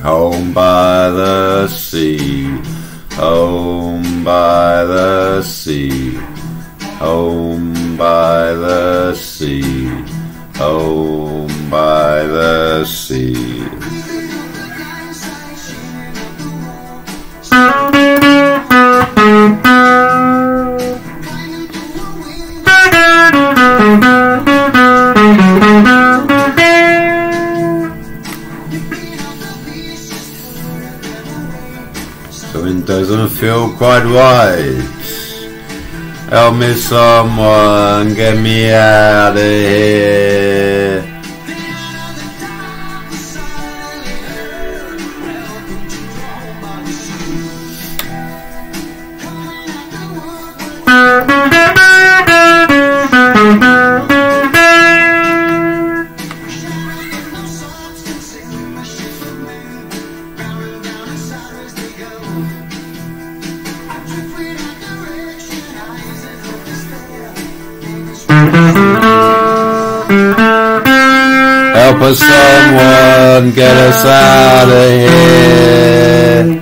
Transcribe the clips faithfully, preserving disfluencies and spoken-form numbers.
Home by the sea, home by the sea, home by the sea, home by the sea. Something doesn't feel quite right. Help me someone, get me out of here. Help us someone, get us out of here.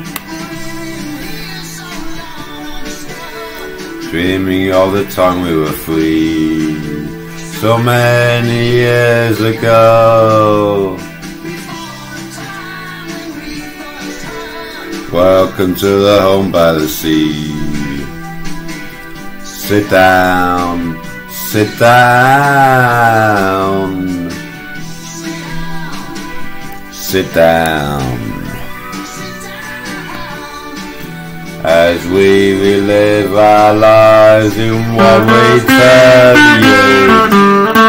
Dreaming all the time we were free, so many years ago. Welcome to the home by the sea. Sit down, sit down. Sit down as we relive our lives in what we tell you.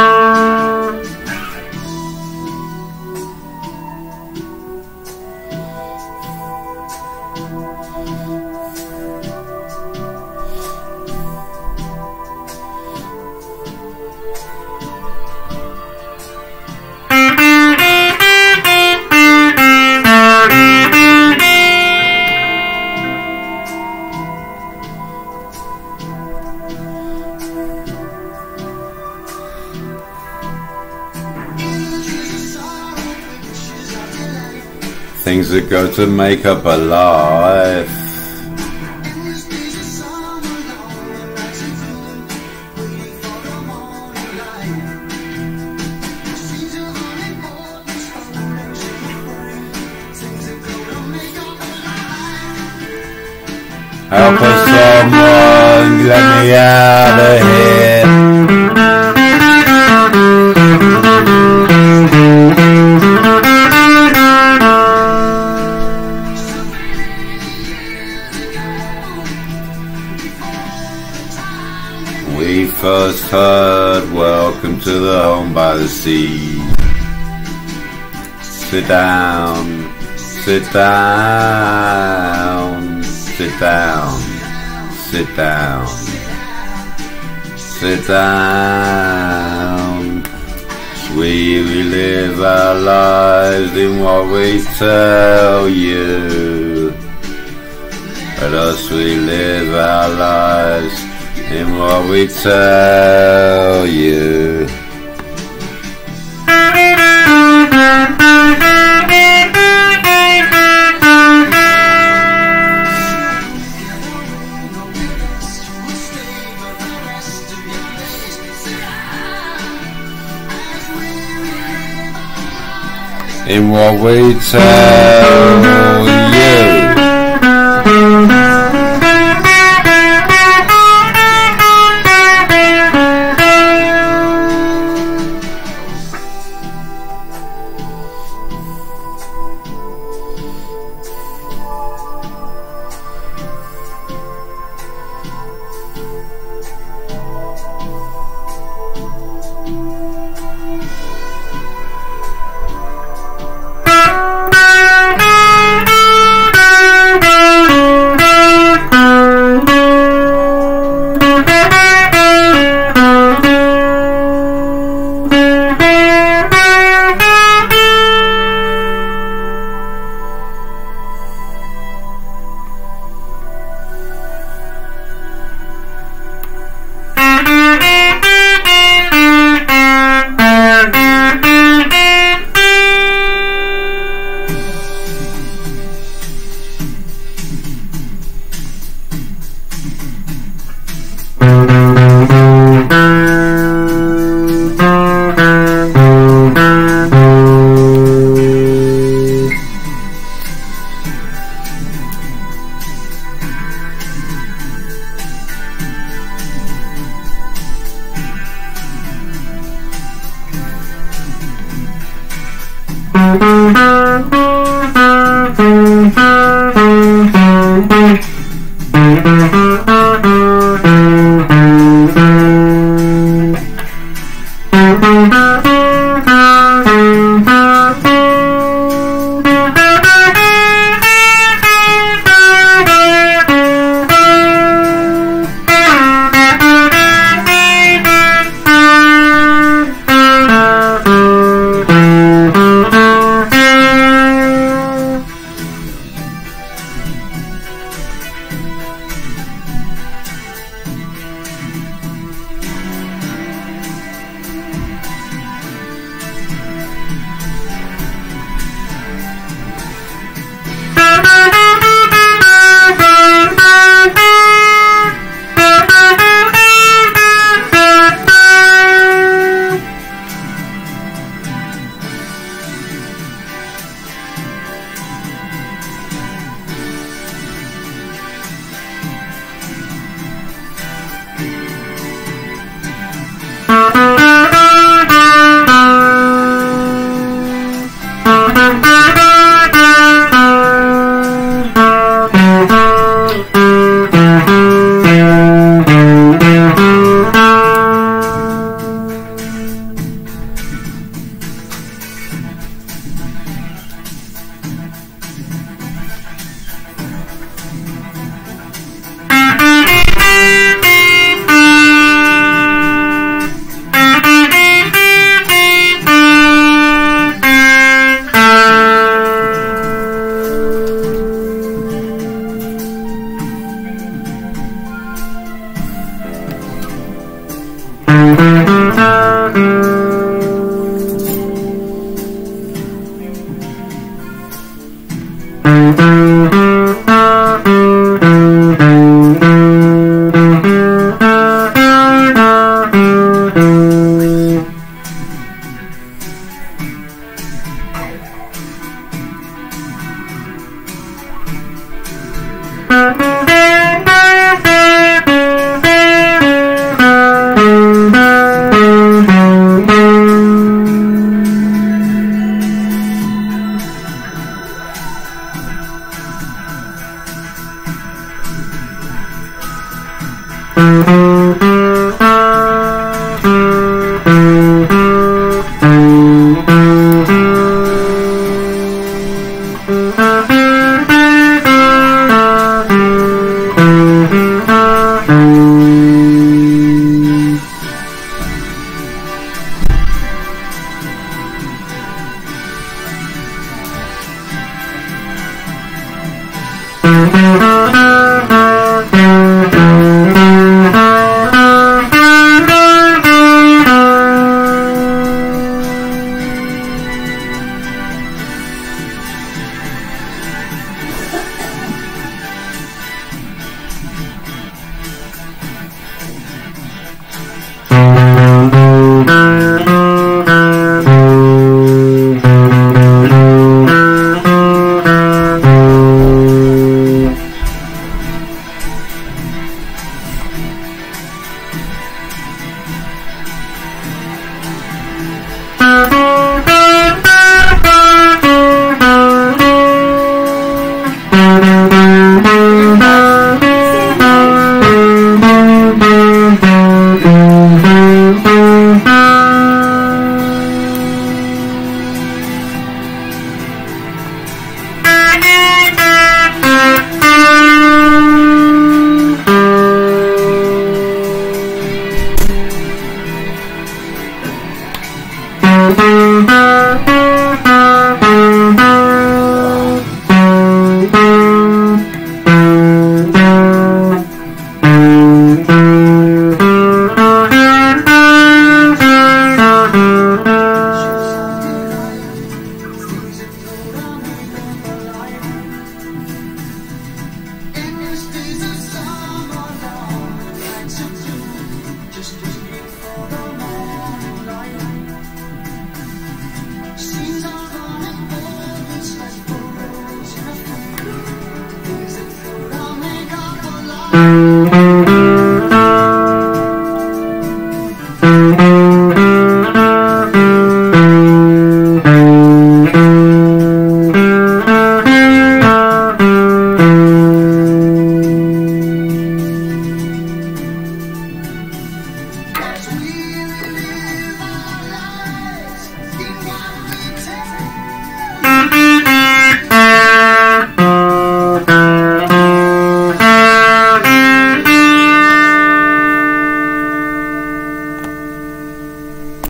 Things that go to make up a life. Help us someone, let me out of here. We first heard, welcome to the home by the sea. Sit down, sit down, sit down, sit down, sit down. We relive our lives in what we tell you. Let us relive our lives in what we tell you. In what we tell you. Thank you.